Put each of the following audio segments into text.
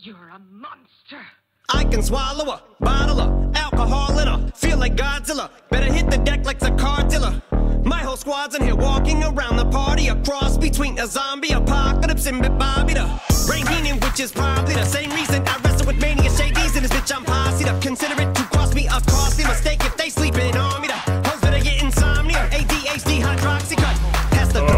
You're a monster. I can swallow a bottle of alcohol in her. Feel like Godzilla. Better hit the deck like the car dealer. My whole squad's in here walking around the party. A cross between a zombie apocalypse and Bobby the Brain Heenan, which is probably the same reason I wrestle with mania shades in this bitch. I'm posseed up. Consider it to cost me a costly mistake if they sleeping on me. The hoes better get insomnia. ADHD hydroxycut. Pass the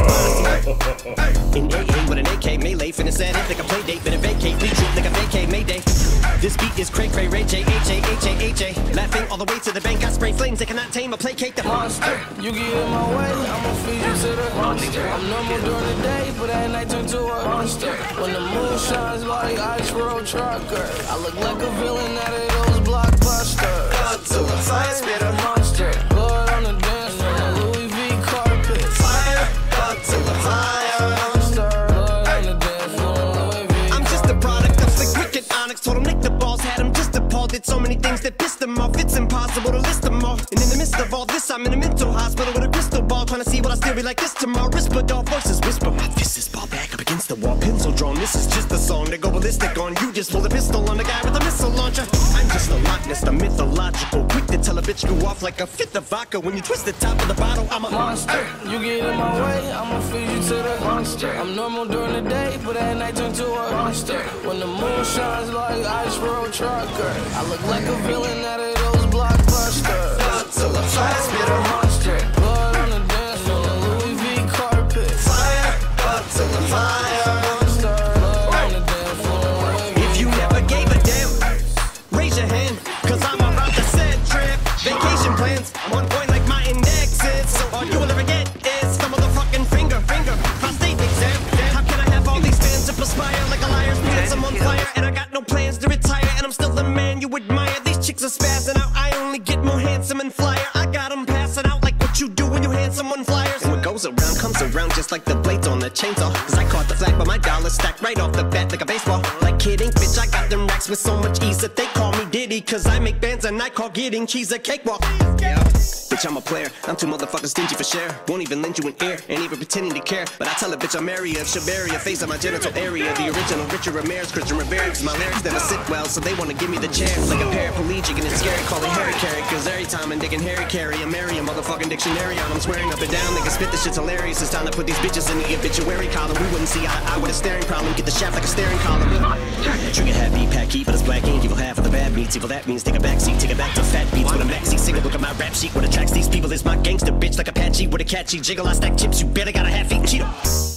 in AA with an AK melee, finna set it like a play date, finna vacate, retreat like a vacay mayday. This beat is cray cray, Ray J, H-A-H-A-H-A. Laughing all the way to the bank, I spray flames, they cannot tame or placate the monster. You get in my way, I'ma feed you to the monster. I'm normal during the day, but at night turn to a monster. When the moon shines like ice road trucker, I look like a villain out of those blockbusters. Godzilla, fire spitter, monster. Blood on the dance floor, Louis V carpet. Fire, Godzilla, fire. Monster, blood on the dance floor, Louis V. I'm just a product of Slick Rick and Onyx. Told him lick the balls, had him just appalled. Did so many things that pissed him off. It's impossible to list them all. And in the midst of all this, I'm in a mental hospital with a crystal ball, trying to see what I still be like this tomorrow. Whisper, dog voices whisper. My fist is ball back up against the wall, pencil drawn. This is just a song to go ballistic on. You just pull the pistol on the guy with a missile launcher. I'm just a Loch Ness, the mythological. Quick to tell a bitch go off like a fifth of vodka. When you twist the top of the bottle, I'm a monster. You get in my way, I'ma feed you to the monster. I'm normal during the day, but at night turn to a monster. When the moon shines like ice road trucker, I look like a villain out of those blockbusters. Godzilla, fire spitter, monster. Blood on the dance floor, Louis V carpet. fire, Godzilla, fire. Monster, blood on the dance floor, Louis V. If you never gave a damn, raise your hand, cause I'm about to set trip. Vacation plans, I'm on point like my index is. So all you will ever get is the motherfucking finger. Prostate exam. How can I have all these fans to perspire like a liar's pants? I'm on fire and I got no plans to retire. And I'm still the man you admire. These chicks are spazzing out. I only get more handsome and flyer. I got them passing out like what you do when you hand someone flyers. And what goes around comes around just like the blades on the chainsaw. Cause I caught the flag, but my dollar stacked right off the bat like a baseball. Like kidding, bitch, I got them racks with so much ease that they call me Diddy. Cause I make bands and I call getting cheese a cakewalk. Yeah, bitch, I'm a player. I'm too motherfucking stingy for share. Won't even lend you an ear, ain't even pretending to care. But I tell a bitch I'm area of Shabaria, face of my genital area. The original Richard Ramirez, Christian Rivera. Cause my lyrics never sit well, so they wanna give me the chair. Like a paraplegic and it's scary, call it Harry Carry. Cause every time I'm digging Harry Carry, I'm marry a motherfucking dictionary on. I'm swearing up and down, niggas spit this shit's hilarious. It's time to put these bitches in the obituary column. We wouldn't see eye to eye with a staring problem. Get the shaft like a staring column. Trigger happy, pack heat, but it's black ink. Evil half of the bad meats. Evil that means take a backseat, take it back to fat beats with a maxi single. Look at my rap sheet. What attracts these people is my gangster bitch like Apache with a catchy jiggle. I stack chips, you better got a half-eaten Cheeto.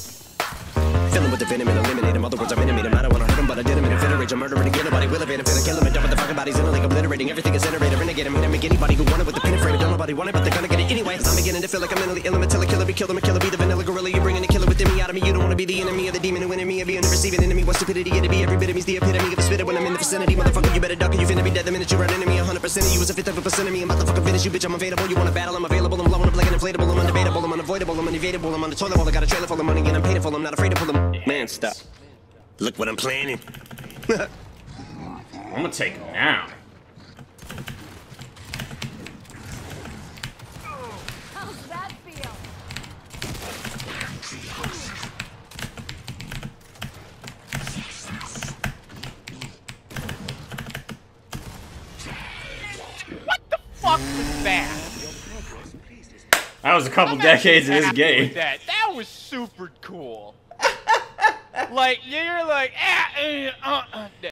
Fill him with the venom and eliminate him. Other words, I'm intimate him. I don't wanna hurt him, but I did him in a fit of rage. I'm murdering again, nobody will evade him. Finna kill him and dump the fucking bodies in a lake, obliterating everything is iterated. Renegade him, hit him, make anybody who want it with the pin and frame. Don't nobody want it, but they're gonna get it anyway. I'm beginning to feel like I'm mentally ill. I'm a killer, be killer, be the vanilla gorilla. You're bringing a killer within me out of me. You don't wanna be the enemy of the demon who entered me and be a receiving enemy. What stupidity it'd be. Every bit of me's the epitome of a spitter when I'm in the vicinity. Motherfucker, you better duck or you finna be dead the minute you run into me. 100% of you is a fifth of a percent of me. I'm about to fucking finish you, bitch. I'm available. You wanna battle? I'm available. I'm blowing up like an inflatable. I'm undebatable. I'm unavoidable. I'm unevadable. I'm on the toilet bowl. I got a trailer full of money and I'm paid for. I'm not afraid to pull them. Man, stop. Look what I'm planning. I'm gonna take him now. How's that feel? What the fuck was that? That was a couple decades of this game. That was super cool. Like, you're like,